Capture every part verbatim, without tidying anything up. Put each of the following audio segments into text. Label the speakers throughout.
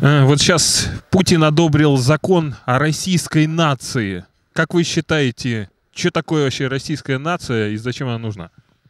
Speaker 1: Э, Вот сейчас Путин одобрил закон о российской нации. Как вы считаете, что такое вообще российская нация и зачем она нужна?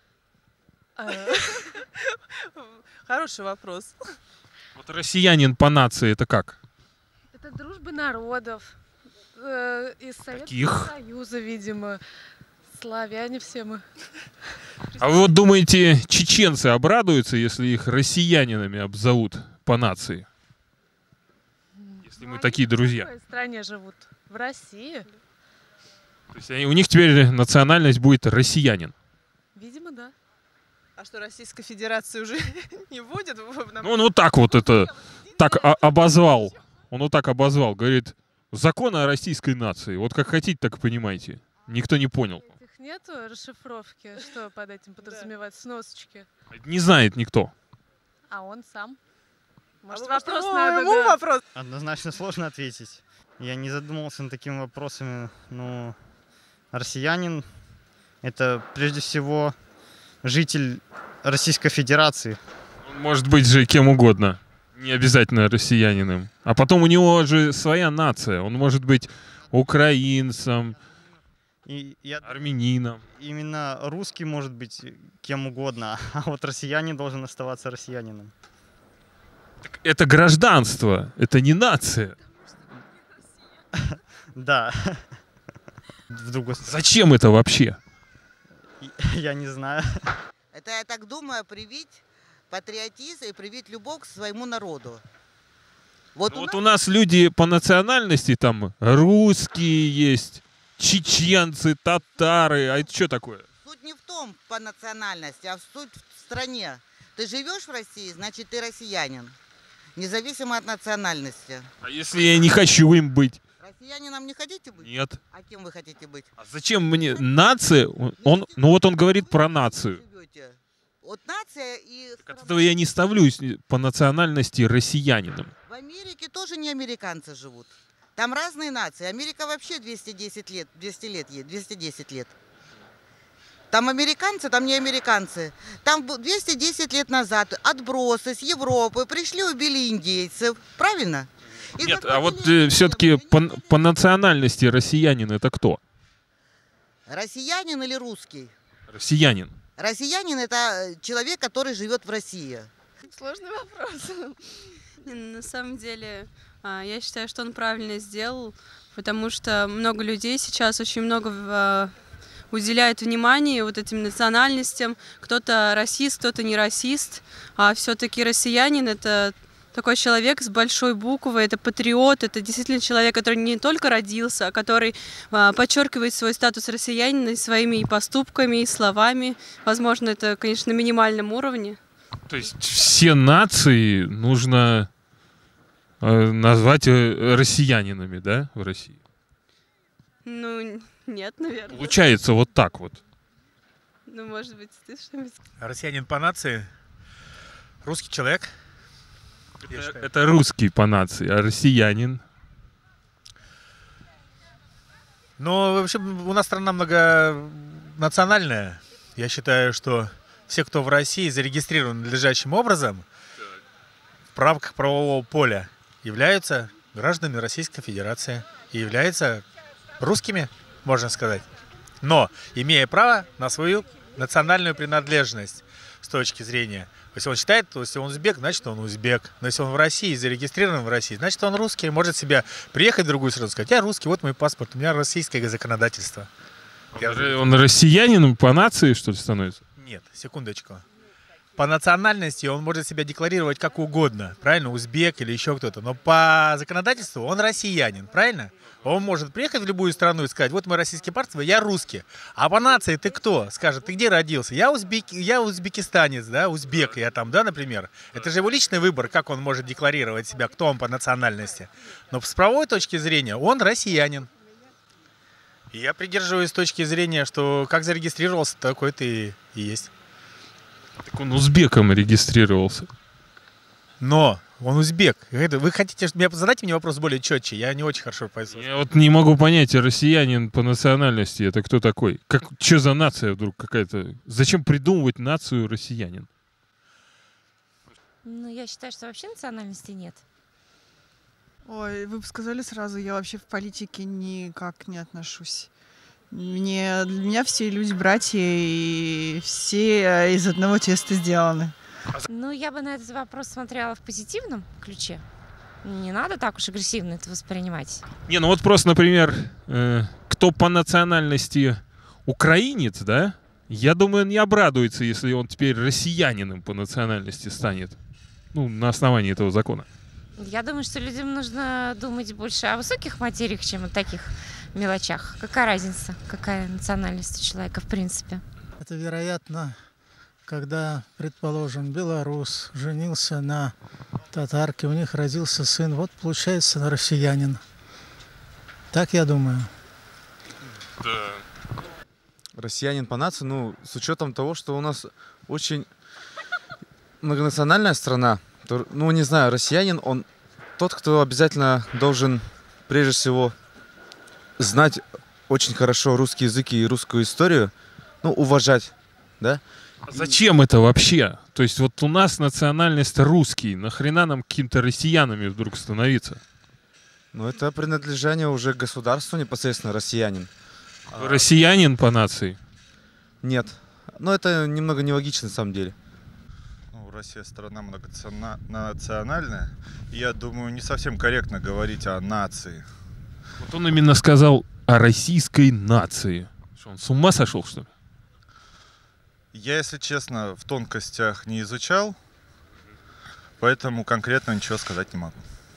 Speaker 2: Хороший вопрос.
Speaker 1: Вот россиянин по нации это как?
Speaker 3: Это дружба народов. э, Из Советского
Speaker 1: Каких?
Speaker 3: Союза, видимо. Славяне все мы.
Speaker 1: А вы вот думаете, чеченцы обрадуются, если их россиянинами обзовут по нации? Если мы
Speaker 3: Ну,
Speaker 1: такие
Speaker 3: они
Speaker 1: друзья.
Speaker 3: В какой стране живут? В России?
Speaker 1: То есть они- у них теперь национальность будет россиянин.
Speaker 3: Видимо, да.
Speaker 2: А что, Российской Федерации уже не будет?
Speaker 1: Ну, он вот так вот это, так о- обозвал. Он вот так обозвал. Говорит, закон о российской нации. Вот как хотите, так и понимаете. Никто не понял.
Speaker 3: Этих нету расшифровки, что под этим подразумевать, сносочки.
Speaker 1: Не знает никто.
Speaker 3: А он сам. Может,
Speaker 2: А
Speaker 3: вопрос
Speaker 2: ну,
Speaker 3: надо,
Speaker 2: ему
Speaker 3: да.
Speaker 2: вопрос.
Speaker 4: Однозначно сложно ответить. Я не задумывался над такими вопросами. Но россиянин — это прежде всего житель Российской Федерации.
Speaker 1: Он может быть же кем угодно. Не обязательно россиянином. А потом у него же своя нация. Он может быть украинцем,
Speaker 4: И я,
Speaker 1: армянином.
Speaker 4: именно русский может быть кем угодно, а вот россиянин должен оставаться россиянином.
Speaker 1: Это гражданство, это не нация.
Speaker 4: Да. В другой стороне.
Speaker 1: Зачем это вообще?
Speaker 4: Я не знаю.
Speaker 5: Это, я так думаю, привить патриотизм и привить любовь к своему народу. Вот,
Speaker 1: Ну,
Speaker 5: у
Speaker 1: вот
Speaker 5: нас
Speaker 1: у нас люди по национальности, там русские есть, чеченцы, татары. А это что такое?
Speaker 5: суть не в том по национальности, а суть в стране. Ты живешь в России, значит ты россиянин, независимо от национальности.
Speaker 1: А если я не хочу им быть?
Speaker 5: Россиянином не хотите быть?
Speaker 1: Нет.
Speaker 5: А кем вы хотите быть?
Speaker 1: А зачем мне нация? Он, ну вот он говорит про нацию.
Speaker 5: Живете. Вот нация и
Speaker 1: От
Speaker 5: страна.
Speaker 1: этого я не ставлюсь по национальности россиянином.
Speaker 5: В Америке тоже не американцы живут. Там разные нации. Америка вообще двести десять лет, двести лет ей, двести десять лет. Там американцы, там не американцы. Там бу- двести десять лет назад отбросы с Европы пришли, убили индейцев. Правильно? И
Speaker 1: Нет, а
Speaker 5: захватили
Speaker 1: вот
Speaker 5: эту
Speaker 1: все-таки
Speaker 5: землю.
Speaker 1: по,
Speaker 5: Они не
Speaker 1: по национальности россиянин это кто?
Speaker 5: Россиянин или русский?
Speaker 1: Россиянин.
Speaker 5: Россиянин — это э, человек, который живет в России.
Speaker 6: Сложный вопрос. На самом деле, а, я считаю, что он правильно сделал, потому что много людей сейчас очень много а, уделяет внимания вот этим национальностям. Кто-то расист, кто-то не расист, а все-таки россиянин — это такой человек с большой буквы, это патриот, это действительно человек, который не только родился, а который а, подчеркивает свой статус россиянина и своими и поступками, и словами. Возможно, это, конечно, на минимальном уровне.
Speaker 1: То есть все нации нужно э, назвать э, россиянинами, да, в России?
Speaker 6: Ну, нет, наверное.
Speaker 1: Получается вот так вот.
Speaker 6: Ну, может быть, ты что-нибудь...
Speaker 7: Россиянин по нации, русский человек. Я
Speaker 1: Это,
Speaker 7: считаю.
Speaker 1: это русский по нации, а россиянин.
Speaker 7: Но вообще у нас страна многонациональная. Я считаю, что все, кто в России зарегистрирован надлежащим образом, в рамках правового поля, являются гражданами Российской Федерации и являются русскими, можно сказать. Но имея право на свою национальную принадлежность с точки зрения. Если он считает, то если он узбек, значит он узбек. Но если он в России, зарегистрирован в России, значит он русский. Может себя приехать в другую страну и сказать: я русский, вот мой паспорт, у меня российское законодательство. Я-
Speaker 1: Он, р- он россиянином по нации, что ли, становится?
Speaker 7: Нет, секундочку. По национальности он может себя декларировать как угодно, правильно, узбек или еще кто-то. Но по законодательству он россиянин, правильно? Он может приехать в любую страну и сказать: вот мой российский паспорт, я русский. А по нации ты кто? Скажет: ты где родился? Я, узбек, я узбекистанец, да, узбек я там, да, например. Это же его личный выбор, как он может декларировать себя, кто он по национальности. Но с правовой точки зрения он россиянин. И я придерживаюсь точки зрения, что как зарегистрировался, такой ты и есть.
Speaker 1: Так он узбеком регистрировался.
Speaker 7: Но он узбек. Это- Вы хотите, что- меня задайте мне вопрос более четче? Я не очень хорошо понял.
Speaker 1: Я вот не могу понять, россиянин по национальности это кто такой? Как, что за нация вдруг какая-то? Зачем придумывать нацию россиянин?
Speaker 8: Ну, я считаю, что вообще национальности нет.
Speaker 2: Ой, вы бы сказали сразу, я вообще в политике никак не отношусь. Мне, для меня все люди братья, и все из одного теста сделаны.
Speaker 8: Ну, я бы на этот вопрос смотрела в позитивном ключе. Не надо так уж агрессивно это воспринимать.
Speaker 1: Не, ну вот просто, например, э, кто по национальности украинец, да? Я думаю, он не обрадуется, если он теперь россиянином по национальности станет. Ну, на основании этого закона.
Speaker 8: Я думаю, что людям нужно думать больше о высоких материях, чем о таких мелочах. Какая разница, какая национальность у человека в принципе?
Speaker 9: Это, вероятно, когда, предположим, белорус женился на татарке, у них родился сын, вот получается россиянин. Так я думаю.
Speaker 1: Да.
Speaker 10: Россиянин по нации, ну, с учетом того, что у нас очень многонациональная страна, то, ну, не знаю, россиянин, он тот, кто обязательно должен, прежде всего, знать очень хорошо русский язык и русскую историю, ну, уважать, да?
Speaker 1: А зачем это вообще? То есть вот у нас национальность русский, нахрена нам какими-то россиянами вдруг становиться?
Speaker 10: Ну, это принадлежание уже государству непосредственно, россиянин.
Speaker 1: Россиянин по нации?
Speaker 10: Нет. Но это немного нелогично на самом деле.
Speaker 11: Ну, Россия страна многонациональная. И я думаю, не совсем корректно говорить о нации.
Speaker 1: Вот он именно сказал о российской нации. Что, он с ума сошел, что ли?
Speaker 11: Я, если честно, в тонкостях не изучал, поэтому конкретно ничего сказать не могу.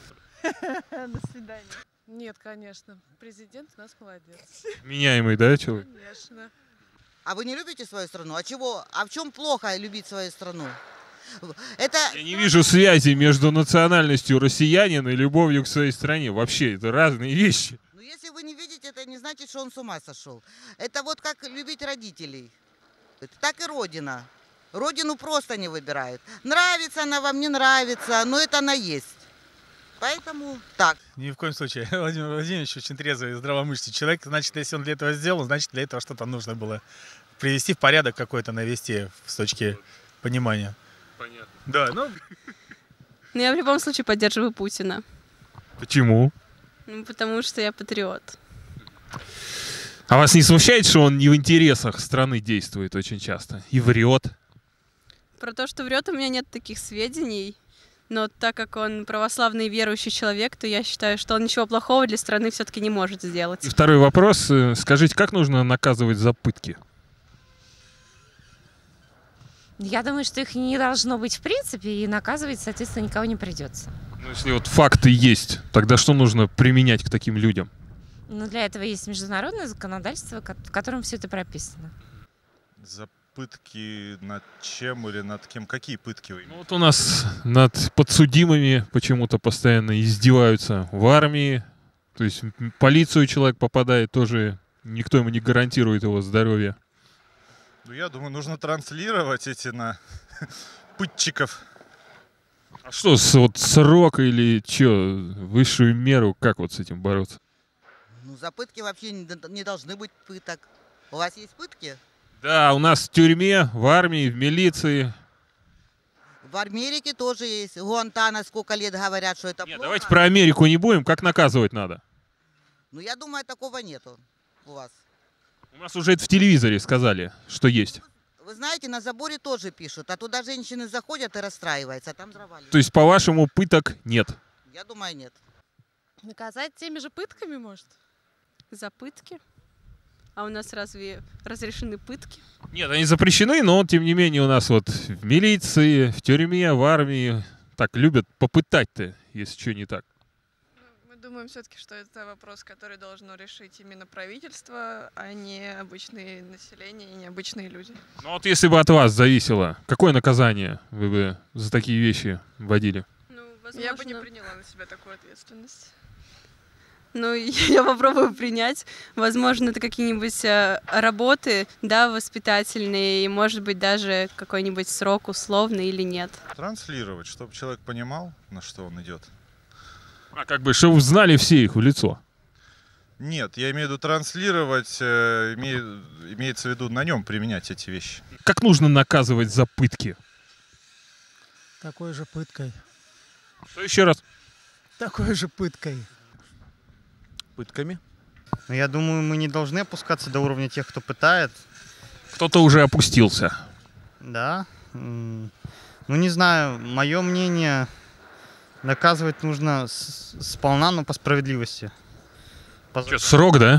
Speaker 3: До свидания. Нет, конечно. Президент у нас молодец.
Speaker 1: Меняемый, да, человек?
Speaker 3: Конечно.
Speaker 5: А вы не любите свою страну? А чего? А в чем плохо любить свою страну? Это...
Speaker 1: Я не вижу связи между национальностью россиянина и любовью к своей стране. Вообще, это разные вещи.
Speaker 5: Ну, если вы не видите, это не значит, что он с ума сошел. Это вот как любить родителей. Так и Родина. Родину просто не выбирают. Нравится она вам, не нравится, но это она есть. Поэтому так.
Speaker 7: Ни в коем случае. Владимир Владимирович очень трезвый и здравомыслящий человек. Значит, если он для этого сделал, значит, для этого что-то нужно было привести в порядок какой-то, навести с точки понимания.
Speaker 1: Понятно.
Speaker 7: Да, ну...
Speaker 6: Но я в любом случае поддерживаю Путина.
Speaker 1: Почему?
Speaker 6: Ну, потому что я патриот.
Speaker 1: А вас не смущает, что он не в интересах страны действует очень часто и врет?
Speaker 6: Про то, что врет, у меня нет таких сведений. Но так как он православный верующий человек, то я считаю, что он ничего плохого для страны все-таки не может сделать.
Speaker 1: И второй вопрос. Скажите, как нужно наказывать за пытки?
Speaker 8: Я думаю, что их не должно быть в принципе, и наказывать, соответственно, никого не придется.
Speaker 1: Ну, если вот факты есть, тогда что нужно применять к таким людям?
Speaker 8: Но для этого есть международное законодательство, в котором все это прописано.
Speaker 11: За пытки над чем или над кем? Какие пытки вы имеете?
Speaker 1: Ну, вот у нас над подсудимыми почему-то постоянно издеваются в армии. То есть в полицию человек попадает, тоже никто ему не гарантирует его здоровье.
Speaker 11: Ну, я думаю, нужно транслировать эти на пытчиков.
Speaker 1: А что, с, вот срок или что, высшую меру, как вот с этим бороться?
Speaker 5: Ну, за пытки вообще не, не должны быть пыток. У вас есть пытки?
Speaker 1: Да, у нас в тюрьме, в армии, в милиции.
Speaker 5: В Америке тоже есть. Гуантана сколько лет говорят, что это
Speaker 1: Нет,
Speaker 5: плохо.
Speaker 1: давайте про Америку не будем, как наказывать надо?
Speaker 5: Ну, я думаю, такого нету у вас.
Speaker 1: У нас уже это в телевизоре сказали, что есть.
Speaker 5: Вы знаете, на заборе тоже пишут, а туда женщины заходят и расстраиваются, а там дрова лежат.
Speaker 1: То есть, по-вашему, пыток нет?
Speaker 5: Я думаю, нет.
Speaker 3: Наказать теми же пытками, может?
Speaker 6: За пытки? А у нас разве разрешены пытки?
Speaker 1: Нет, они запрещены, но тем не менее у нас вот в милиции, в тюрьме, в армии так любят попытать-то, если что не так.
Speaker 2: Мы думаем все-таки, что это вопрос, который должно решить именно правительство, а не обычное население и не обычные люди.
Speaker 1: Ну вот если бы от вас зависело, какое наказание вы бы за такие вещи вводили?
Speaker 6: Ну,
Speaker 2: Я бы не приняла на себя такую ответственность.
Speaker 6: Ну, я попробую принять. Возможно, это какие-нибудь э, работы, да, воспитательные, и, может быть, даже какой-нибудь срок условный или нет.
Speaker 11: Транслировать, чтобы человек понимал, на что он идет.
Speaker 1: А как бы, чтобы знали все их в лицо?
Speaker 11: Нет, я имею в виду транслировать, э, име, имеется в виду на нем применять эти вещи.
Speaker 1: Как нужно наказывать за пытки?
Speaker 9: Такой же пыткой.
Speaker 1: Что еще раз?
Speaker 9: такой же пыткой.
Speaker 10: Пытками?
Speaker 4: Но я думаю, мы не должны опускаться до уровня тех, кто пытает.
Speaker 1: Кто-то уже опустился.
Speaker 4: Да. М, Ну, не знаю, мое мнение, наказывать нужно с- сполна, но по справедливости. По
Speaker 1: Чё, срок, да?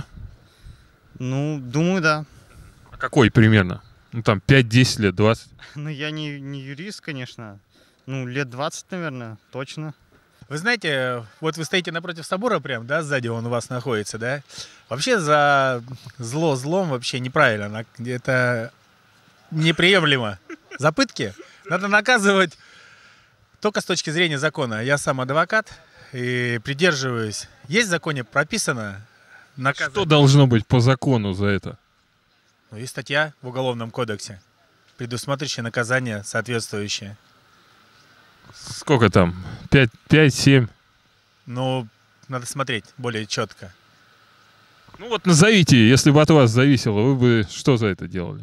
Speaker 4: Ну, думаю, да.
Speaker 1: А какой примерно? Ну там пять-десять лет, двадцать.
Speaker 4: Ну, я не, не юрист, конечно. Ну, лет двадцать, наверное, точно.
Speaker 7: Вы знаете, вот вы стоите напротив собора прям, да, сзади он у вас находится, да? Вообще за зло злом вообще неправильно. на- Это неприемлемо. За пытки надо наказывать только с точки зрения закона. Я сам адвокат и придерживаюсь. Есть в законе прописано наказывать.
Speaker 1: Что должно быть по закону за это?
Speaker 7: Ну, есть статья в Уголовном кодексе, предусматривающая наказание соответствующее.
Speaker 1: Сколько там? пять, пять, семь?
Speaker 7: Но надо смотреть более четко.
Speaker 1: Ну вот назовите, если бы от вас зависело, вы бы что за это делали?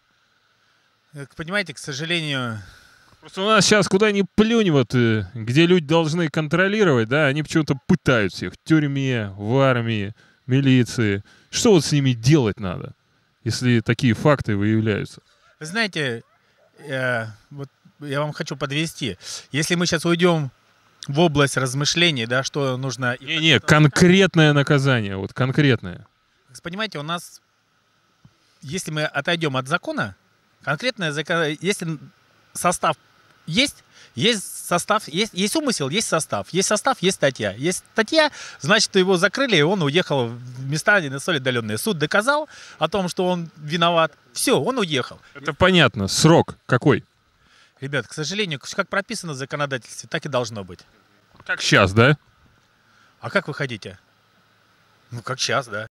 Speaker 7: Как понимаете, к сожалению,
Speaker 1: Просто у нас сейчас куда ни плюнь, вот, э, где люди должны контролировать, да, они почему-то пытают всех в тюрьме, в армии, милиции. Что вот с ними делать надо, если такие факты выявляются?
Speaker 7: вы знаете, э, вот я вам хочу подвести. Если мы сейчас уйдем в область размышлений, да, что нужно...
Speaker 1: Не-не, конкретное наказание, вот конкретное.
Speaker 7: Понимаете, у нас, если мы отойдем от закона, конкретное закон, если состав есть, есть состав, есть, есть умысел, есть состав. Есть состав, есть статья. Есть статья, значит, его закрыли, и он уехал в места не столь отдаленные. Суд доказал о том, что он виноват. Все, он уехал.
Speaker 1: Это понятно. Срок какой?
Speaker 7: Ребят, к сожалению, как прописано в законодательстве, так и должно быть.
Speaker 1: Как сейчас, да?
Speaker 7: А как вы хотите? Ну, как сейчас, да.